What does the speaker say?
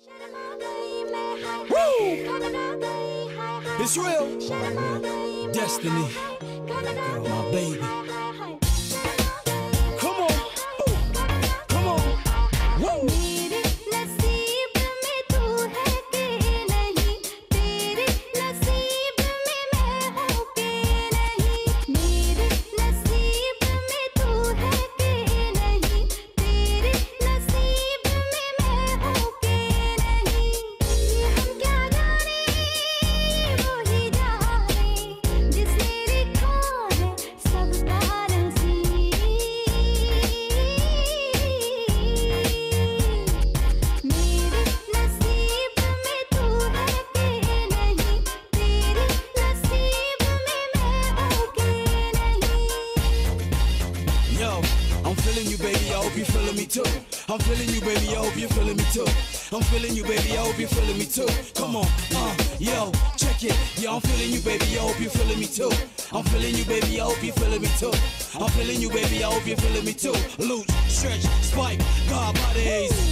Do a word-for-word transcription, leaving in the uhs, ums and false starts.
It's real. Destiny, my baby. Come on, come on. Woo. I'm feeling you, baby, I hope you feeling me too. I'm feeling you, baby, I hope you feeling me too. I'm feeling you, baby, I hope you feeling me too. Come on, uh, yo, check it. Yeah, I'm feeling you, baby, I hope you feeling me too. I'm feeling you, baby, I hope you feeling me too. I'm feeling you, baby, I hope you feeling me too. Loose, stretch, spike, God bodies.